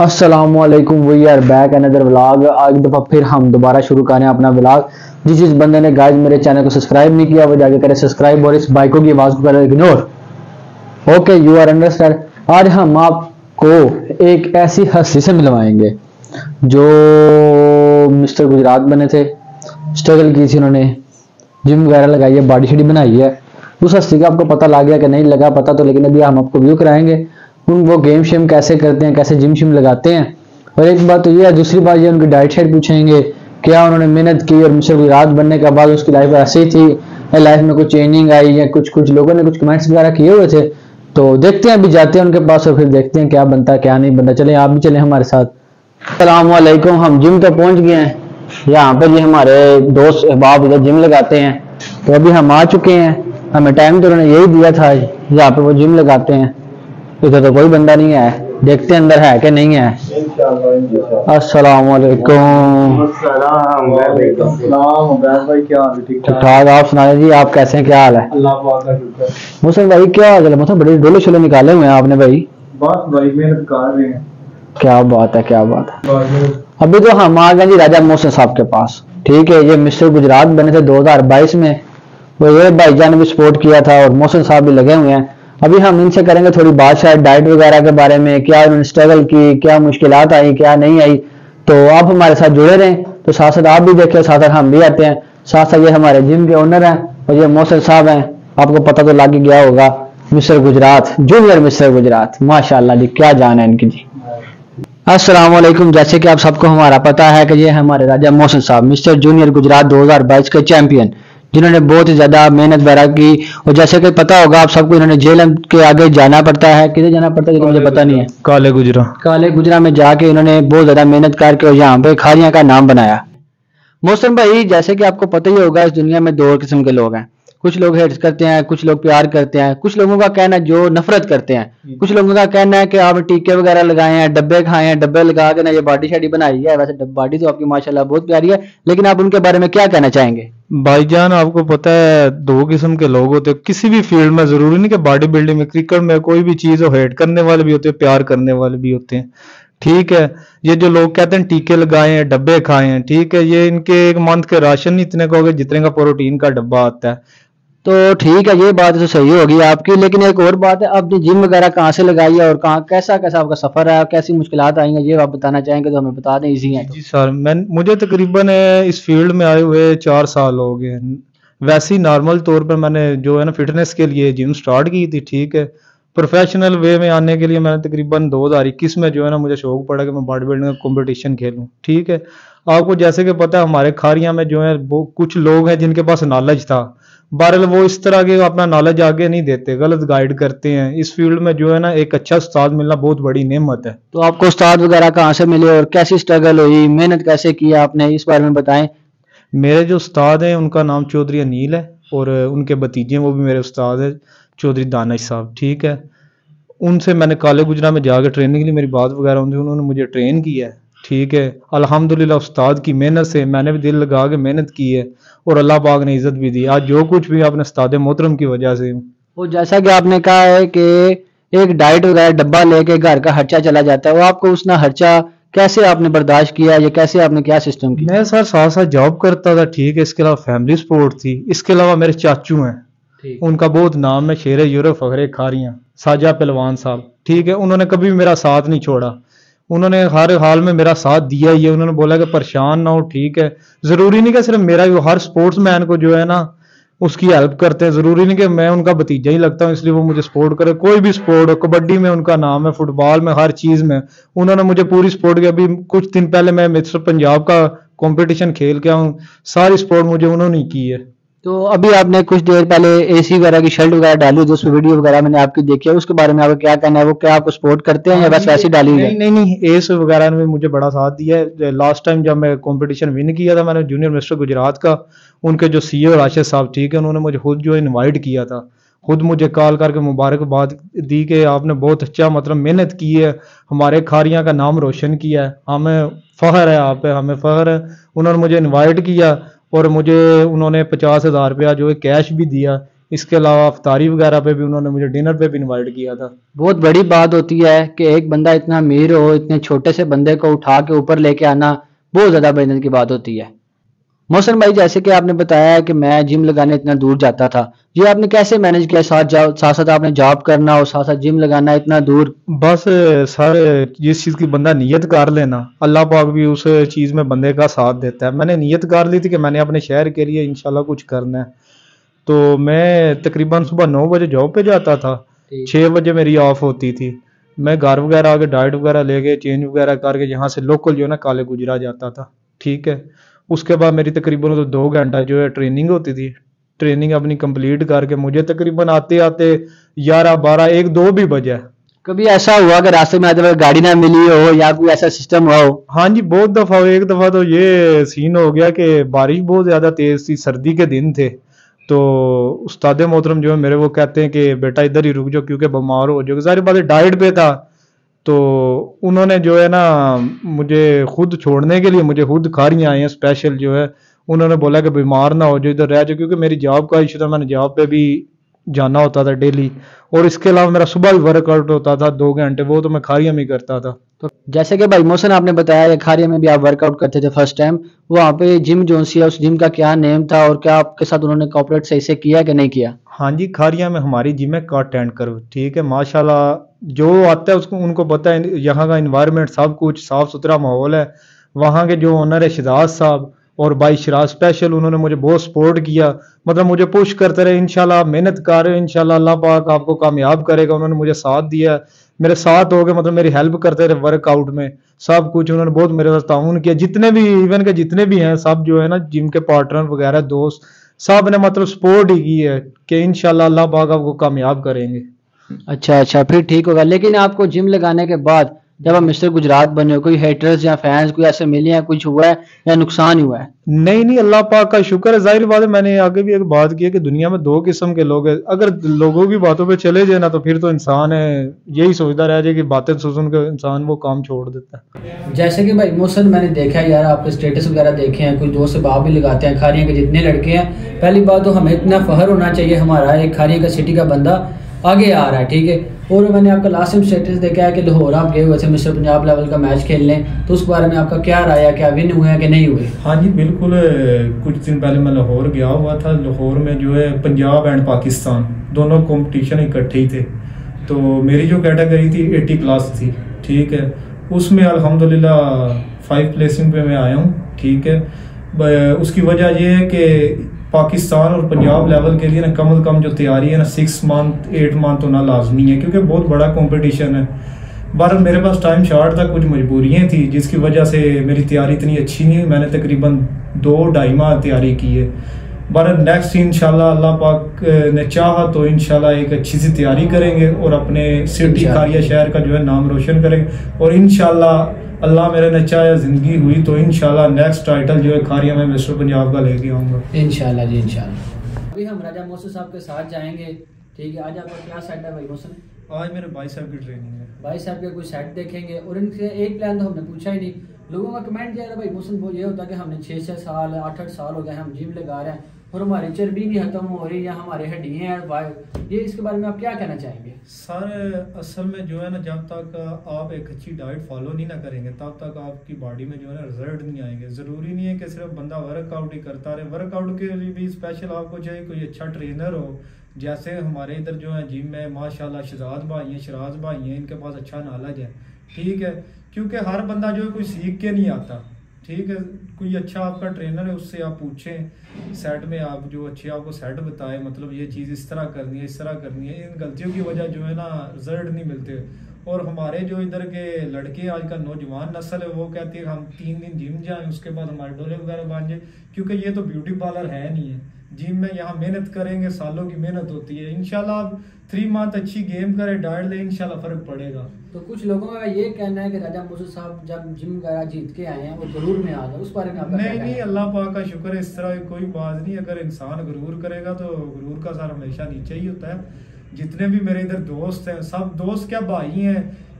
अस्सलामुअलैकुम, we are back another vlog. आज दफ़ा फिर हम दोबारा शुरू करें अपना व्लॉग। जिस बंदे ने गाइस मेरे चैनल को सब्सक्राइब नहीं किया वो जाके करे सब्सक्राइब और इस बाइकों की आवाज़ को करे ignore. Okay, you are understand. आज हम आपको एक ऐसी हस्ती से मिलवाएंगे जो मिस्टर गुजरात बने थे, स्ट्रगल की थी उन्होंने, जिम वगैरह लगाई है, बॉडी शॉडी बनाई है। उस हस्ती का आपको पता लग गया कि नहीं लगा पता तो, लेकिन अभी हम आपको व्यू कराएंगे वो गेम शेम कैसे करते हैं, कैसे जिम शिम लगाते हैं। और एक बात तो ये है, दूसरी बात ये उनकी डाइट शाइट पूछेंगे, क्या उन्होंने मेहनत की और मिस्टर गुजरात बनने के बाद उसकी लाइफ ऐसे ही थी, लाइफ में कुछ चेंजिंग आई या कुछ लोगों ने कुछ कमेंट्स वगैरह किए हुए थे। तो देखते हैं, अभी जाते हैं उनके पास और फिर देखते हैं क्या बनता है क्या नहीं बनता। चले आप भी चले हमारे साथ। अस्सलामुअलैकुम, हम जिम तो पहुंच गए हैं। यहाँ पर ये हमारे दोस्त अहबाब इधर जिम लगाते हैं, तो अभी हम आ चुके हैं। हमें टाइम तो उन्होंने यही दिया था, यहाँ पे वो जिम लगाते हैं। इधर तो कोई बंदा नहीं है, देखते हैं अंदर है कि नहीं है। अस्सलामुअलैकुम। ठीक ठाक, आप सुनाए जी, आप कैसे हैं, क्या हाल है? मोहसिन भाई क्या हाल है? मोहसिन बड़े डोले शोले निकाले हुए हैं आपने भाई। बस भाई मेहनत कर रहे हैं। क्या बात है, क्या बात है। अभी तो हम आ गए जी राजा मोहसिन साहब के पास। ठीक है, ये मिस्टर गुजरात बने थे 2022 में। वो ये भाईजान ने भी सपोर्ट किया था और मोहसिन साहब भी लगे हुए हैं। अभी हम इनसे करेंगे थोड़ी बात शायद डाइट वगैरह के बारे में, क्या उन्होंने स्ट्रगल की, क्या मुश्किलात आई, क्या नहीं आई। तो आप हमारे साथ जुड़े रहें, तो साथ साथ आप भी देखें, साथ साथ हम भी आते हैं। साथ साथ ये हमारे जिम के ओनर हैं और ये मोहसिन साहब हैं। आपको पता तो लग ही गया होगा, mister Gujarat, junior mister Gujarat. माशाल्लाह जी, क्या जान है इनकी जी। अस्सलाम वालेकुम। जैसे कि आप सबको हमारा पता है कि ये हमारे राजा मोहसिन साहब, मिस्टर जूनियर गुजरात 2022 के चैंपियन, जिन्होंने बहुत ही ज्यादा मेहनत वगैरह की। और जैसे कि पता होगा आप सबको, इन्होंने जेल के आगे जाना पड़ता है। किधर जाना पड़ता है मुझे पता नहीं है, काले गुजरा में जाके इन्होंने बहुत ज्यादा मेहनत करके और यहाँ पे खारियां का नाम बनाया। मोहसिन भाई, जैसे कि आपको पता ही होगा, इस दुनिया में दो किस्म के लोग हैं। कुछ लोग हेट करते हैं, कुछ लोग प्यार करते हैं। कुछ लोगों का कहना है जो नफरत करते हैं। कुछ लोगों का कहना है कि आप टीके वगैरह लगाए हैं, डब्बे खाए हैं, डब्बे लगा के ना ये बॉडी शाडी बनाई है। वैसे बॉडी तो आपकी माशाल्लाह बहुत प्यारी है, लेकिन आप उनके बारे में क्या कहना चाहेंगे? भाईजान आपको पता है दो किस्म के लोग होते हैं किसी भी फील्ड में, जरूरी नहीं कि बॉडी बिल्डिंग में, क्रिकेट में, कोई भी चीज हो, हेट करने वाले भी होते हैं, प्यार करने वाले भी होते हैं। ठीक है, ये जो लोग कहते हैं टीके लगाए हैं, डब्बे खाए हैं, ठीक है, ये इनके एक मंथ के राशन नहीं इतने का होगा जितने का प्रोटीन का डब्बा आता है। तो ठीक है, ये बात तो सही होगी आपकी, लेकिन एक और बात है, आपने जिम वगैरह कहाँ से लगाई है और कहाँ कैसा कैसा आपका सफर है, कैसी मुश्किलात आई हैं, ये आप बताना चाहेंगे तो हमें बता दें, इजी है। जी सर, मुझे तकरीबन इस फील्ड में आए हुए 4 साल हो गए। वैसे ही नॉर्मल तौर पर मैंने जो है ना फिटनेस के लिए जिम स्टार्ट की थी। ठीक है, प्रोफेशनल वे में आने के लिए मैंने तकरीबन 2021 में जो है ना मुझे शौक पड़ा कि मैं बॉडी बिल्डिंग का कंपटीशन खेलूं। ठीक है, आपको जैसे कि पता है हमारे खारिया में जो है वो कुछ लोग हैं जिनके पास नॉलेज था, बहरहाल वो इस तरह के अपना नॉलेज आगे नहीं देते, गलत गाइड करते हैं। इस फील्ड में जो है ना एक अच्छा उस्ताद मिलना बहुत बड़ी नेमत है। तो आपको उस्ताद वगैरह कहाँ से मिले और कैसी स्ट्रगल हुई, मेहनत कैसे की आपने, इस बारे में बताएं। मेरे जो उस्ताद हैं उनका नाम चौधरी अनिल है और उनके भतीजे वो भी मेरे उस्ताद है, चौधरी दानिश साहब। ठीक है, उनसे मैंने काले गुजरा में जाकर ट्रेनिंग के लिए मेरी बात वगैरह होती, उन्होंने मुझे ट्रेन किया है। ठीक है, अल्हम्दुलिल्लाह उस्ताद की मेहनत से मैंने भी दिल लगा के मेहनत की है और अल्लाह पाक ने इज्जत भी दी। आज जो कुछ भी अपने उस्ताद मोहतरम की वजह से। वो जैसा कि आपने कहा है कि एक डाइट वगैरह डब्बा लेके घर का खर्चा चला जाता है, वो आपको उसना खर्चा कैसे आपने बर्दाश्त किया, ये कैसे आपने क्या सिस्टम किया? मैं सर साथ साथ जॉब करता था। ठीक है, इसके अलावा फैमिली सपोर्ट थी। इसके अलावा मेरे चाचू हैं, उनका बहुत नाम है, शेर यूरोप फखरे खारियां, साजा पहलवान साहब। ठीक है, उन्होंने कभी भी मेरा साथ नहीं छोड़ा, उन्होंने हर हाल में मेरा साथ दिया ही है। उन्होंने बोला कि परेशान ना हो। ठीक है, जरूरी नहीं कि सिर्फ मेरा ही, हर स्पोर्ट्स मैन को जो है ना उसकी हेल्प करते हैं। जरूरी नहीं कि मैं उनका भतीजा ही लगता हूँ इसलिए वो मुझे सपोर्ट करे। कोई भी सपोर्ट हो, कबड्डी में उनका नाम है, फुटबॉल में, हर चीज में उन्होंने मुझे पूरी सपोर्ट की। अभी कुछ दिन पहले मैं मिस्टर पंजाब का कंपटीशन खेल के आऊँ, सारी सपोर्ट मुझे उन्होंने ही की है। तो अभी आपने कुछ देर पहले एसी वगैरह की शर्ट वगैरह डाली, जो वीडियो वगैरह मैंने आपकी देखी है, उसके बारे में आपको क्या कहना है? वो क्या आपको सपोर्ट करते हैं या बस वैसे डाली है? नहीं, एस वगैरह ने मुझे बड़ा साथ दिया है। लास्ट टाइम जब मैं कंपटीशन विन किया था मैंने जूनियर मिस्टर गुजरात का, उनके जो सीईओ राशिद साहब, ठीक है, उन्होंने मुझे खुद जो इनवाइट किया था, खुद मुझे कॉल करके मुबारकबाद दी कि आपने बहुत अच्छा मतलब मेहनत की है, हमारे खारियां का नाम रोशन किया है, हमें फ़ख्र है आप पे, हमें फ़ख्र है। उन्होंने मुझे इनवाइट किया और मुझे उन्होंने 50,000 रुपया जो है कैश भी दिया। इसके अलावा अफ्तारी वगैरह पे भी उन्होंने मुझे डिनर पे भी इनवाइट किया था। बहुत बड़ी बात होती है कि एक बंदा इतना अमीर हो, इतने छोटे से बंदे को उठा के ऊपर लेके आना बहुत ज्यादा मेहनत की बात होती है। मोहसिन भाई, जैसे कि आपने बताया कि मैं जिम लगाने इतना दूर जाता था, ये आपने कैसे मैनेज किया? साथ साथ आपने जॉब करना और साथ साथ जिम लगाना इतना दूर? बस सर, जिस चीज़ की बंदा नियत कर लेना, अल्लाह पाक भी उस चीज़ में बंदे का साथ देता है। मैंने नियत कर ली थी कि मैंने अपने शहर के लिए इंशाल्लाह कुछ करना है, तो मैं तकरीबन सुबह 9 बजे जॉब पे जाता था, 6 बजे मेरी ऑफ होती थी। मैं घर वगैरह आके डाइट वगैरह लेके चेंज वगैरह करके यहाँ से लोकल जो है ना काले गुजरा जाता था, ठीक है। उसके बाद मेरी तकरीबन तो 2 घंटा जो है ट्रेनिंग होती थी। ट्रेनिंग अपनी कंप्लीट करके मुझे तकरीबन आते आते 11, 12, 1, 2 भी बजा। कभी ऐसा हुआ कि रास्ते में आते वक्त गाड़ी ना मिली हो या कोई ऐसा सिस्टम हुआ हो? हाँ जी, बहुत दफ़ा। एक दफ़ा तो ये सीन हो गया कि बारिश बहुत ज़्यादा तेज़ थी, सर्दी के दिन थे, तो उस्ताद मोहतरम जो है मेरे वो कहते हैं कि बेटा इधर ही रुक जाओ क्योंकि बीमार हो जाओगे। सारी बातें डाइट पे था, तो उन्होंने जो है ना मुझे खुद छोड़ने के लिए मुझे खुद खारियाँ आई हैं स्पेशल जो है। उन्होंने बोला कि बीमार ना हो जाओ, इधर रह जाओ, क्योंकि मेरी जॉब का इशू था, मैंने जॉब पे भी जाना होता था डेली, और इसके अलावा मेरा सुबह भी वर्कआउट होता था 2 घंटे, वो तो मैं खारिया में करता था। तो जैसे कि भाई मोहसिन आपने बताया कि खारिया में भी आप वर्कआउट करते थे फर्स्ट टाइम, वहाँ पे जिम जो सी है उस जिम का क्या नेम था और क्या आपके साथ उन्होंने कॉपरेट सही से किया कि नहीं किया? हाँ जी, खारिया में हमारी जिम है का टेंट कर्व, ठीक है। माशाल्लाह जो आता है उसको उनको पता है यहाँ का इन्वायरमेंट सब कुछ साफ सुथरा माहौल है। वहाँ के जो ओनर है शिदात साहब और भाई शिराज स्पेशल, उन्होंने मुझे बहुत सपोर्ट किया, मतलब मुझे पुश करते रहे, इंशाल्लाह आप मेहनत कर रहे हो, इंशाल्लाह अल्लाह पाक आपको कामयाब करेगा। उन्होंने मुझे साथ दिया, मेरे साथ हो गए, मतलब मेरी हेल्प करते रहे वर्कआउट में, सब कुछ उन्होंने बहुत मेरे साथ ताउन किया। जितने भी इवन के जितने भी हैं सब जो है ना जिम के पार्टनर वगैरह दोस्त, सब ने मतलब सपोर्ट ही की है कि इंशाल्लाह अल्लाह पाक आपको कामयाब करेंगे। अच्छा, फिर ठीक होगा। लेकिन आपको जिम लगाने के बाद जब आप मिस्टर गुजरात बने हो, कोई हेटर्स या फैंस कोई ऐसे मिले हैं, कुछ हुआ है या नुकसान ही हुआ है? नहीं, अल्लाह पाक का शुक्र है। जाहिर बात है, मैंने आगे भी एक बात की है कि दुनिया में 2 किस्म के लोग हैं। अगर लोगों की बातों पे चले जाए ना तो फिर तो इंसान है यही सोचता रह जाए कि बातें सुन के इंसान वो काम छोड़ देता है। जैसे कि भाई मोहसिन, मैंने देखा है यार, आपके स्टेटस वगैरह देखे हैं, कुछ दोस्त से बात भी लगाते हैं खारिया के जितने लड़के हैं। पहली बात तो हमें इतना फहर होना चाहिए, हमारा एक खारिया का सिटी का बंदा आगे आ रहा है, ठीक है। और मैंने आपका लास्ट टाइम स्टेटस देखा है कि लाहौर आप गए हुए थे मिस्टर पंजाब लेवल का मैच खेलने, तो उस बारे में आपका क्या राय है, क्या विन हुए हैं कि नहीं हुए? हाँ जी बिल्कुल, कुछ दिन पहले मैं लाहौर गया हुआ था। लाहौर में जो है पंजाब एंड पाकिस्तान दोनों कंपटीशन इकट्ठे ही थे, तो मेरी जो कैटेगरी थी 80 प्लस थी, ठीक है। उसमें अल्हम्दुलिल्लाह 5 प्लेसिंग पे मैं आया हूँ, ठीक है। उसकी वजह यह है कि पाकिस्तान और पंजाब लेवल के लिए ना कम से कम जो तैयारी है ना 6 मंथ 8 मंथ होना लाजमी है, क्योंकि बहुत बड़ा कंपटीशन है। बहर मेरे पास टाइम शॉर्ट था, कुछ मजबूरियाँ थी जिसकी वजह से मेरी तैयारी इतनी अच्छी नहीं हुई। मैंने तकरीबन 2-2.5 माह तैयारी की है। बहर नेक्स्ट इंशाल्लाह अल्लाह पाक ने चाहा तो इंशाल्लाह एक अच्छी सी तैयारी करेंगे और अपने सिटी खारिया शहर का जो है नाम रोशन करेंगे, और इंशाल्लाह अल्लाह मेरे ने चाहे जिंदगी हुई तो इंशाल्लाह नेक्स्ट टाइटल जो है खारिया में मिस्टर पंजाब का लेके आऊँगा इंशाल्लाह जी, इंशाल्लाह। अभी हम राजा मोहसिन साहब के साथ जाएंगे, ठीक है। आज आपका क्या सेट है भाई मोहसिन? आज मेरे भाई साहब की ट्रेनिंग है। भाई साहब के कुछ सेट देखेंगे, और इनसे एक प्लान तो हमने पूछा ही नहीं। लोगों का कमेंट किया था भाई मोहसिन, वो ये होता है कि हमने 6-6 साल 8-8 साल हो गए हम जिम लगा रहे हैं और हमारी चर्बी नहीं खत्म हो रही या हमारे हड्डियाँ हैं, ये इसके बारे में आप क्या कहना चाहेंगे? सर असल में जो है ना, जब तक आप एक अच्छी डाइट फॉलो नहीं ना करेंगे तब तक आपकी बॉडी में जो है ना रिजल्ट नहीं आएंगे। ज़रूरी नहीं है कि सिर्फ बंदा वर्कआउट ही करता रहे, वर्कआउट के लिए भी स्पेशल आपको चाहिए कोई अच्छा ट्रेनर हो। जैसे हमारे इधर जो है जिम में माशाल्लाह शहजाद भाई हैं, शराज भाई हैं, इनके पास अच्छा नॉलेज है, ठीक है। क्योंकि हर बंदा जो है कोई सीख के नहीं आता, ठीक है। कोई अच्छा आपका ट्रेनर है उससे आप पूछें, सेट में आप जो अच्छे आपको सेट बताए, मतलब ये चीज़ इस तरह करनी है, इस तरह करनी है। इन गलतियों की वजह जो है ना रिजल्ट नहीं मिलते। और हमारे जो इधर के लड़के आजकल नौजवान नस्ल है वो कहती है हम 3 दिन जिम जाएं उसके बाद हमारे डोले वगैरह बन जाए, क्योंकि ये तो ब्यूटी पार्लर है नहीं है। जिम में यहाँ मेहनत करेंगे, सालों की मेहनत होती है। इंशाल्लाह आप 3 मंथ अच्छी गेम करें, डाइट ले, इंशाल्लाह फर्क पड़ेगा। तो कुछ लोगों का ये कहना है कि राजा मोहसिन साहब जब जिम वगैरह जीत के आए हैं वो गुरूर में आ गए, उस बारे में आपका क्या कहना है? नहीं, अल्लाह पाक का शुक्र है, इस तरह की कोई बात नहीं। अगर इंसान गुरूर करेगा तो गुरूर का सर हमेशा नीचे ही होता है। जितने भी मेरे इधर दोस्त हैं, सब दोस्त क्या भाई हैं,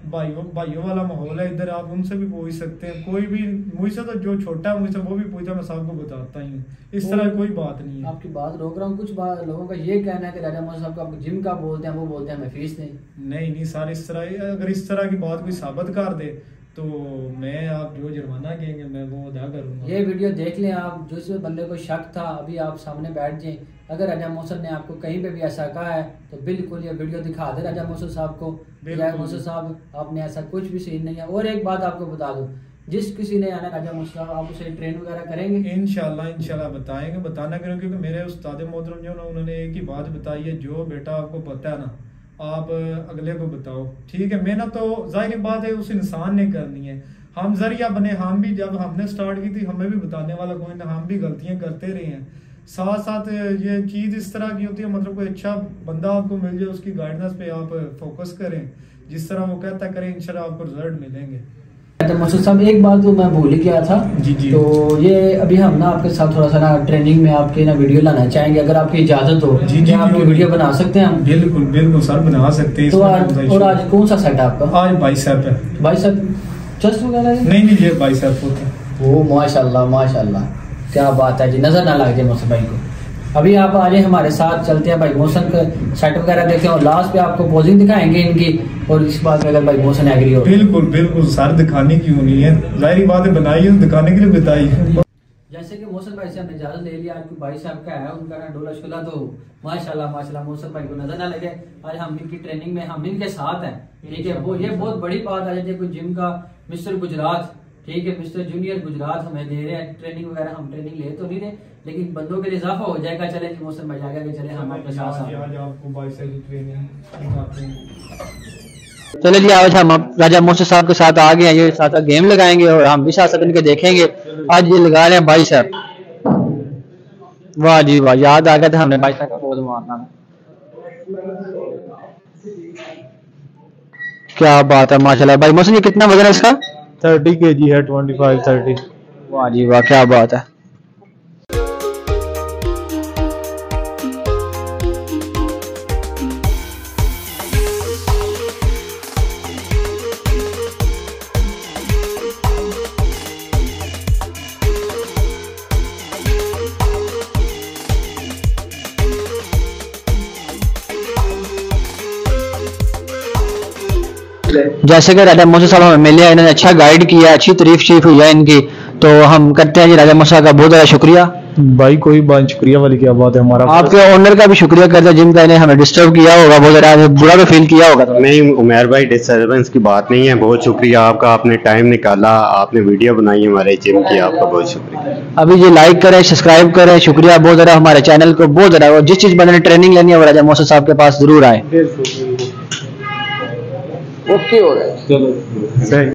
भाइयों वाला माहौल है इधर, आप उनसे भी पूछ सकते हैं। कोई भी मुझसे तो जो छोटा है मुझसे वो भी पूछता, मैं सबको बताता ही हूँ। इस तरह कोई बात नहीं है। आपकी बात रोक रहा हूँ, कुछ लोगों का ये कहना है कि राजा मोहसिन साहब को आप जिम का बोलते हैं, वो बोलते हैं हमें फीस नहीं सर, इस तरह अगर इस तरह की बात कोई साबित कर दे तो मैं, आप जो जुर्माना कहेंगे मैं वो अदा करूँगा। ये वीडियो देख लें आप, जिस बंदे को शक था अभी आप सामने बैठ जाएं। अगर राजा मोहसिन ने आपको कहीं पे भी ऐसा कहा है तो बिल्कुल ये वीडियो दिखा दे राजा मोहसिन साहब को, राजा मोहसिन साहब आपने ऐसा कुछ भी सीन नहीं है। और एक बात आपको बता दूं, जिस किसी ने आना राजा मोहसिन साहब, आप उसे ट्रेन वगैरह करेंगे? इंशाल्लाह बताएंगे, बताना करेंगे, क्योंकि मेरे उस्ताद मोहतरम जो ना, उन्होंने एक ही बात बताई है, जो बेटा आपको पता है ना आप अगले को बताओ, ठीक है। मेहनत तो जाहिर बात है उस इंसान ने करनी है, हम जरिया बने। हम भी जब हमने स्टार्ट की थी हमें भी बताने वाला कोई ना, हम भी गलतियां करते रहे हैं। साथ साथ ये चीज इस तरह की होती है, मतलब कोई अच्छा बंदा आपको मिल जाए, उसकी गाइडेंस पे आप फोकस करें, जिस तरह वो कहता करें, इंशाल्लाह आपको रिजल्ट मिलेंगे। मोहसिन साहब एक बात तो मैं भूल ही गया था जी। तो ये अभी हम ना आपके साथ थोड़ा सा ना ट्रेनिंग में आपके ना वीडियो लाना चाहेंगे, अगर आपकी इजाजत हो जी आपकी वीडियो बना सकते हैं हम? बिल्कुल सर, बना सकते हैं। तो आज कौन सा सेट है आपका? आज बाइसेप है। बाइसेप चेस्ट वगैरह नहीं, ये बाइसेप होता है। ओ माशाल्लाह क्या बात है जी, नजर ना लग जाए मोहसिन भाई को। अभी आप आ जाए हमारे साथ, चलते हैं भाई मोहसिन का सेट वगैरह देखें और लास्ट पे आपको पोजिंग दिखाएंगे इनकी, और इस बात में अगर भाई मोहसिन एग्री हो। बिल्कुल सर, दिखाने की होनी है, जाहिर बात है, बनाई है दिखाने के लिए बताई है। जैसे कि मोहसिन भाई से हमने इजाजत ले लिया, आपके भाई साहब का है उनका ना डोला शुला, तो माशाल्लाह मोहसिन भाई को नजर ना लगे, आज हम इनकी ट्रेनिंग में हम इनके साथ हैं, ठीक है। वो ये बहुत बड़ी बात आ जाती है, कोई जिम का मिस्टर गुजरात, ठीक है, मिस्टर जूनियर गुजरात हमें दे रहे हैं ट्रेनिंग वगैरह, हम ट्रेनिंग ले तो नहीं रहे, लेकिन बंदों के लिए इजाफा हो जाएगा। चले जी मोहसिन भाई आगे चले, हम आपके साथ चले जी। आज हम राजा मोहसिन साहब के साथ आ गए हैं, ये साथ गेम लगाएंगे और हम भी साथ इनके देखेंगे। आज ये लगा रहे हैं भाई साहब, वाह जी वाह, याद आ गया था हमने भाई साहब का पोज मारना। क्या बात है माशाल्लाह। भाई मोहसिन ये कितना वजन है इसका? 30 kg है, 25-30। वाह जी वाह, क्या बात है। जैसे कि राजा मोहसिन साहब हमें मिले, इन्होंने अच्छा गाइड किया, अच्छी तारीफ हुई है इनकी, तो हम करते हैं जी राजा मोहसिन साहब का बहुत ज़्यादा शुक्रिया। भाई कोई बात शुक्रिया वाली क्या बात है, हमारा आपके ओनर का भी शुक्रिया करते हैं जिनका इन्हें हमें डिस्टर्ब किया होगा, बहुत ज़्यादा बुरा तो फील किया होगा। नहीं उमर भाई, डिस्टर्बेंस की बात नहीं है, बहुत शुक्रिया आपका, आपने टाइम निकाला, आपने वीडियो बनाई हमारे जिम की, आपका बहुत शुक्रिया। अभी ये लाइक करें, सब्सक्राइब करें, शुक्रिया बहुत ज़्यादा हमारे चैनल को, बहुत ज़्यादा। जिस चीज़ बंदे ने ट्रेनिंग लेनी है वो राजा मोहसिन साहब के पास जरूर आए। ओके हो रहा है, चलो।